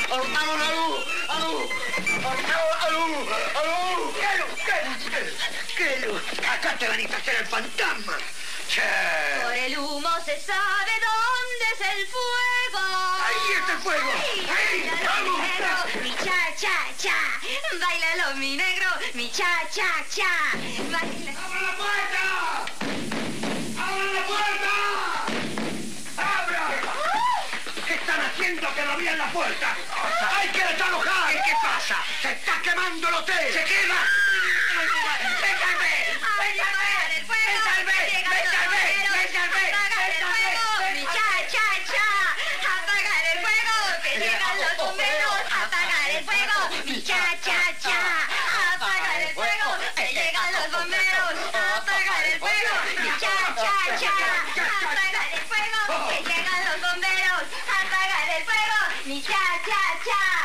¡Apago la luz! ¡Apago la luz! ¡Aló! ¿Qué luz? Acá te venís a hacer el fantasma. Che. Por el humo se sabe dónde es el fuego. ¡Ahí está el fuego! ¡Ahí! ¡Vamos! Mi cha-cha-cha. Báilalo, mi negro. Mi cha-cha-cha. Baila. ¡Abra la puerta! ¡Abra la puerta! ¡Abra! ¿Qué están haciendo que no abrían la puerta? ¡Hay que desalojar! ¿Qué pasa? ¡Se está quemando el hotel! ¡Se quema! ¡Me salvé! ¡Me salvé! ¡Me salvé! ¡Me salvé! ¡Me salvé! ¡Apagar el fuego! Mi cha-cha-cha. Apagar el fuego. Que llegan los bomberos. Apagar el fuego. Mi cha-cha-cha. Apagar el fuego. Que llegan los bomberos. Apagar el fuego. Mi cha-cha-cha. Apagar el fuego. Que llegan los bomberos. Apagar el fuego. Mi cha-cha-cha.